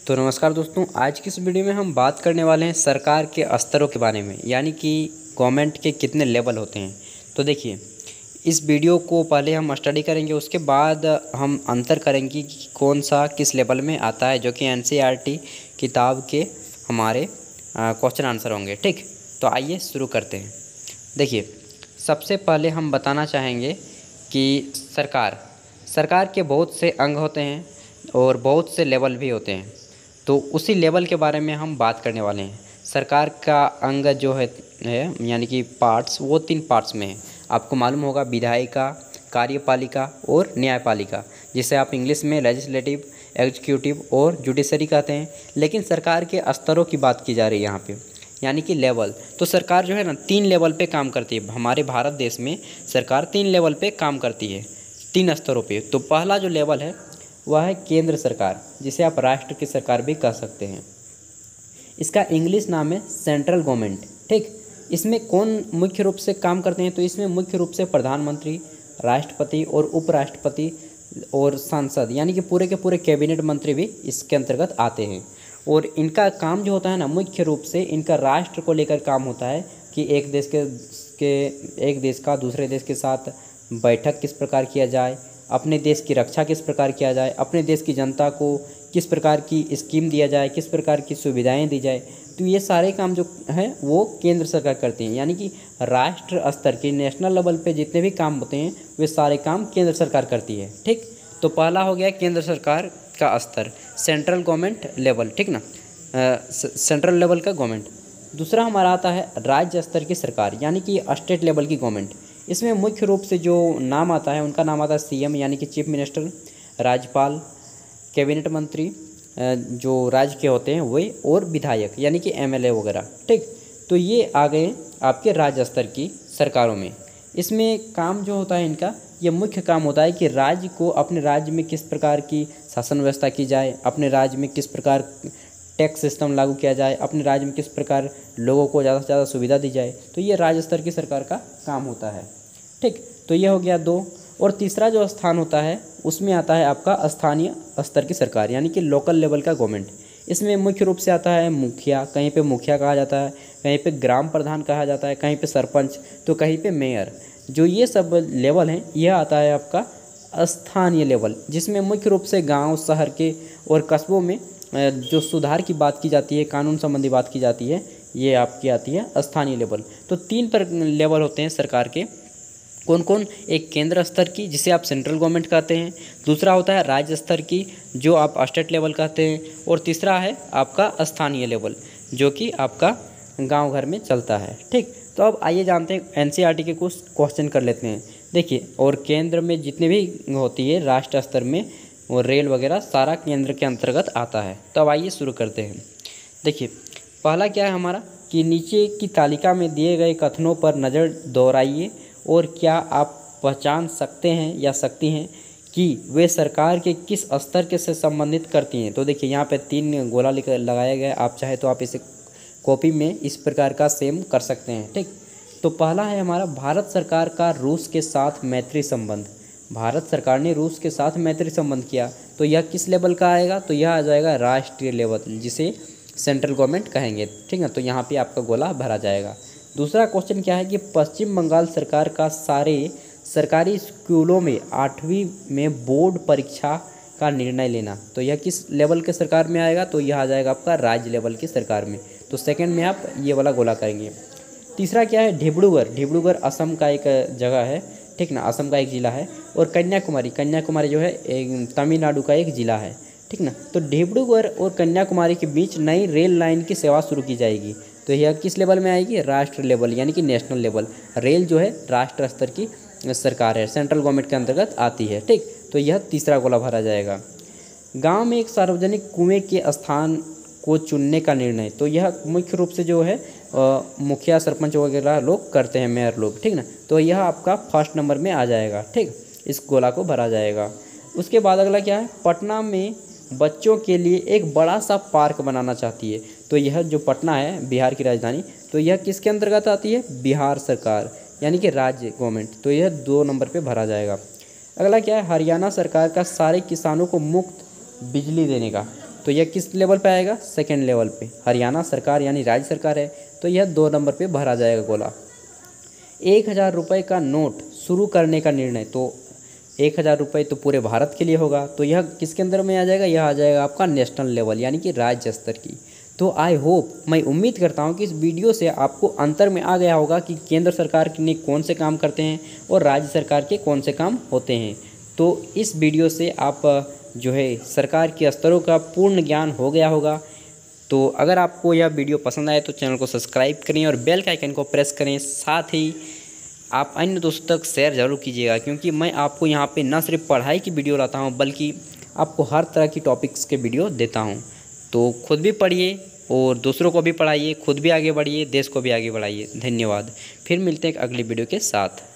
तो नमस्कार दोस्तों, आज की इस वीडियो में हम बात करने वाले हैं सरकार के स्तरों के बारे में, यानी कि गवर्नमेंट के कितने लेवल होते हैं। तो देखिए, इस वीडियो को पहले हम स्टडी करेंगे, उसके बाद हम अंतर करेंगे कि कौन सा किस लेवल में आता है, जो कि एनसीईआरटी किताब के हमारे क्वेश्चन आंसर होंगे। ठीक, तो आइए शुरू करते हैं। देखिए, सबसे पहले हम बताना चाहेंगे कि सरकार के बहुत से अंग होते हैं और बहुत से लेवल भी होते हैं। तो उसी लेवल के बारे में हम बात करने वाले हैं। सरकार का अंग जो है यानी कि पार्ट्स, वो 3 पार्ट्स में है। आपको मालूम होगा, विधायिका, कार्यपालिका और न्यायपालिका, जिसे आप इंग्लिश में लेजिस्लेटिव, एग्जीक्यूटिव और जुडिशरी कहते हैं। लेकिन सरकार के स्तरों की बात की जा रही है यहाँ पे, यानी कि लेवल। तो सरकार जो है ना 3 लेवल पे काम करती है। हमारे भारत देश में सरकार 3 लेवल पे काम करती है, 3 स्तरों पे। तो पहला जो लेवल है वह है केंद्र सरकार, जिसे आप राष्ट्र की सरकार भी कह सकते हैं। इसका इंग्लिश नाम है सेंट्रल गवर्नमेंट। ठीक, इसमें कौन मुख्य रूप से काम करते हैं? तो इसमें मुख्य रूप से प्रधानमंत्री, राष्ट्रपति और उपराष्ट्रपति और सांसद, यानी कि पूरे के पूरे कैबिनेट मंत्री भी इसके अंतर्गत आते हैं। और इनका काम जो होता है ना, मुख्य रूप से इनका राष्ट्र को लेकर काम होता है कि एक देश का दूसरे देश के साथ बैठक किस प्रकार किया जाए, अपने देश की रक्षा किस प्रकार किया जाए, अपने देश की जनता को किस प्रकार की स्कीम दिया जाए, किस प्रकार की सुविधाएं दी जाए। तो ये सारे काम जो हैं वो केंद्र सरकार करती है, यानी कि राष्ट्र स्तर के नेशनल लेवल पे जितने भी काम होते हैं वे सारे काम केंद्र सरकार करती है। ठीक, तो पहला हो गया केंद्र सरकार का स्तर, सेंट्रल गवर्नमेंट लेवल। ठीक ना, सेंट्रल लेवल का गवर्नमेंट। दूसरा हमारा आता है राज्य स्तर की सरकार, यानी कि स्टेट लेवल की गवर्नमेंट। इसमें मुख्य रूप से जो नाम आता है उनका नाम आता है सीएम, यानी कि चीफ मिनिस्टर, राज्यपाल, कैबिनेट मंत्री जो राज्य के होते हैं वे, और विधायक यानी कि एमएलए वगैरह। ठीक, तो ये आ गए आपके राज्य स्तर की सरकारों में। इसमें काम जो होता है इनका, ये मुख्य काम होता है कि राज्य को, अपने राज्य में किस प्रकार की शासन व्यवस्था की जाए, अपने राज्य में किस प्रकार टैक्स सिस्टम लागू किया जाए, अपने राज्य में किस प्रकार लोगों को ज़्यादा से ज़्यादा सुविधा दी जाए। तो ये राज्य स्तर की सरकार का काम होता है। ठीक, तो ये हो गया 2। और तीसरा जो स्थान होता है उसमें आता है आपका स्थानीय स्तर की सरकार, यानी कि लोकल लेवल का गवर्नमेंट। इसमें मुख्य रूप से आता है मुखिया, कहीं पे मुखिया कहा जाता है, कहीं पे ग्राम प्रधान कहा जाता है, कहीं पे सरपंच, तो कहीं पे मेयर। जो ये सब लेवल हैं यह आता है आपका स्थानीय लेवल, जिसमें मुख्य रूप से गाँव, शहर के और कस्बों में जो सुधार की बात की जाती है, कानून संबंधी बात की जाती है, ये आपकी आती है स्थानीय लेवल। तो 3 लेवल होते हैं सरकार के। कौन कौन? एक केंद्र स्तर की, जिसे आप सेंट्रल गवर्नमेंट कहते हैं। दूसरा होता है राज्य स्तर की, जो आप स्टेट लेवल कहते हैं। और तीसरा है आपका स्थानीय लेवल, जो कि आपका गांव घर में चलता है। ठीक, तो अब आइए जानते हैं एनसीईआरटी के कुछ क्वेश्चन कर लेते हैं। देखिए, और केंद्र में जितने भी होती है राष्ट्र स्तर में, और रेल वगैरह सारा केंद्र के अंतर्गत आता है। तो अब आइए शुरू करते हैं। देखिए, पहला क्या है हमारा कि नीचे की तालिका में दिए गए कथनों पर नज़र दौड़ाइए और क्या आप पहचान सकते हैं या सकती हैं कि वे सरकार के किस स्तर के से संबंधित करती हैं। तो देखिए, यहाँ पे 3 गोला लगाया गया, आप चाहे तो आप इसे कॉपी में इस प्रकार का सेम कर सकते हैं। ठीक, तो पहला है हमारा भारत सरकार का रूस के साथ मैत्री संबंध। भारत सरकार ने रूस के साथ मैत्री संबंध किया, तो यह किस लेवल का आएगा? तो यह आ जाएगा राष्ट्रीय लेवल, जिसे सेंट्रल गवर्नमेंट कहेंगे। ठीक है, तो यहाँ पे आपका गोला भरा जाएगा। दूसरा क्वेश्चन क्या है कि पश्चिम बंगाल सरकार का सारे सरकारी स्कूलों में 8वीं में बोर्ड परीक्षा का निर्णय लेना, तो यह किस लेवल के सरकार में आएगा? तो यह आ जाएगा आपका राज्य लेवल की सरकार में। तो सेकंड में आप ये वाला गोला करेंगे। तीसरा क्या है? डिब्रूगढ़ असम का एक जगह है। ठीक ना, असम का एक ज़िला है। और कन्याकुमारी जो है तमिलनाडु का एक ज़िला है। ठीक ना, तो डिब्रूगढ़ और कन्याकुमारी के बीच नई रेल लाइन की सेवा शुरू की जाएगी, तो यह किस लेवल में आएगी? राष्ट्र लेवल, यानी कि नेशनल लेवल। रेल जो है राष्ट्र स्तर की सरकार है, सेंट्रल गवर्नमेंट के अंतर्गत आती है। ठीक, तो यह तीसरा गोला भरा जाएगा। गांव में एक सार्वजनिक कुएं के स्थान को चुनने का निर्णय, तो यह मुख्य रूप से जो है मुखिया, सरपंच वगैरह लोग करते हैं, मेयर लोग। ठीक ना, तो यह आपका फर्स्ट नंबर में आ जाएगा। ठीक, इस गोला को भरा जाएगा। उसके बाद अगला क्या है? पटना में बच्चों के लिए एक बड़ा सा पार्क बनाना चाहती है, तो यह जो पटना है बिहार की राजधानी, तो यह किसके अंतर्गत आती है? बिहार सरकार, यानी कि राज्य गवर्नमेंट। तो यह 2 नंबर पे भरा जाएगा। अगला क्या है? हरियाणा सरकार का सारे किसानों को मुफ्त बिजली देने का, तो तो यह किस लेवल पे आएगा, सेकेंड लेवल पे। हरियाणा सरकार यानी राज्य सरकार है तो यह 2 नंबर पे भरा जाएगा गोला। 1000 रुपये का नोट शुरू करने का निर्णय, तो 1000 रुपये तो पूरे भारत के लिए होगा, तो यह किसके अंदर में आ जाएगा, यह आ जाएगा आपका नेशनल लेवल यानी कि राज्य स्तर की। तो आई होप, मैं उम्मीद करता हूं कि इस वीडियो से आपको अंतर में आ गया होगा कि केंद्र सरकार ने कौन से काम करते हैं और राज्य सरकार के कौन से काम होते हैं। तो इस वीडियो से आप जो है सरकार के स्तरों का पूर्ण ज्ञान हो गया होगा। तो अगर आपको यह वीडियो पसंद आए तो चैनल को सब्सक्राइब करें और बेल का आइकन को प्रेस करें। साथ ही आप अन्य दोस्तों तक शेयर ज़रूर कीजिएगा, क्योंकि मैं आपको यहाँ पे न सिर्फ पढ़ाई की वीडियो लाता हूँ बल्कि आपको हर तरह की टॉपिक्स के वीडियो देता हूँ। तो खुद भी पढ़िए और दूसरों को भी पढ़ाइए, खुद भी आगे बढ़िए, देश को भी आगे बढ़ाइए। धन्यवाद। फिर मिलते हैं एक अगली वीडियो के साथ।